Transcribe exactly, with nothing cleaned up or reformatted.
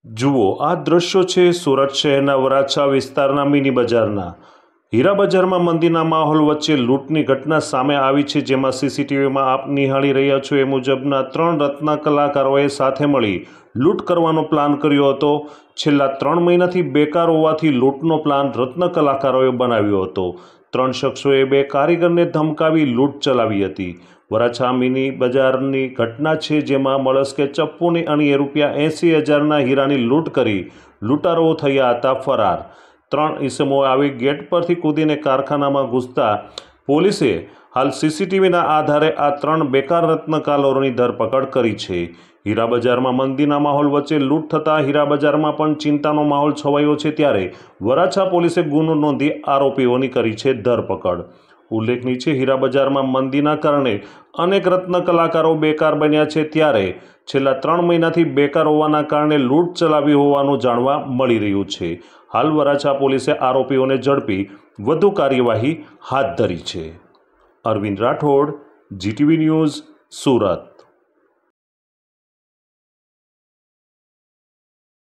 જુઓ આ દ્રશ્યો છે સુરત શહેરના વરાછા વિસ્તારના મિની બજારના। હીરા બજારમાં મંદીના માહોલ વચ્ચે લૂંટની ઘટના સામે આવી છે, જેમાં સીસીટીવીમાં આપ નિહાળી રહ્યા છો એ મુજબના ત્રણ રત્ન કલાકારોએ સાથે મળી લૂંટ કરવાનો પ્લાન કર્યો હતો। છેલ્લા ત્રણ મહિનાથી બેકાર હોવાથી લૂંટનો પ્લાન રત્ન કલાકારોએ બનાવ્યો હતો। ત્રણ શખ્સોએ બે કારીગરને ધમકાવી લૂંટ ચલાવી હતી। વરાછા મિની બજારની ઘટના છે, જેમાં મળસ્કે ચપ્પુની અણીએ રૂપિયા એંસી હજારના હીરાની લૂંટ કરી લૂંટારો થયા હતા ફરાર। ત્રણ ઈસમો આવી ગેટ પરથી કૂદીને કારખાનામાં ઘૂસતા પોલીસે હાલ સીસીટીવીના આધારે આ ત્રણ બેકાર રત્નકારોની ધરપકડ કરી છે। હીરા બજારમાં મંદીના માહોલ વચ્ચે લૂંટ થતાં હીરા બજારમાં પણ ચિંતાનો માહોલ છવાયો છે, ત્યારે વરાછા પોલીસે ગુનો નોંધી આરોપીઓની કરી છે ધરપકડ। ઉલ્લેખનીય છે, હીરા બજારમાં મંદીના કારણે અનેક રત્ન કલાકારો બેકાર બન્યા છે, ત્યારે છેલ્લા ત્રણ મહિનાથી બેકાર હોવાના કારણે લૂંટ ચલાવી હોવાનું જાણવા મળી રહ્યું છે। હાલ વરાછા પોલીસે આરોપીઓને ઝડપી વધુ કાર્યવાહી હાથ ધરી છે। Arvind Rathod, GTV news, Surat.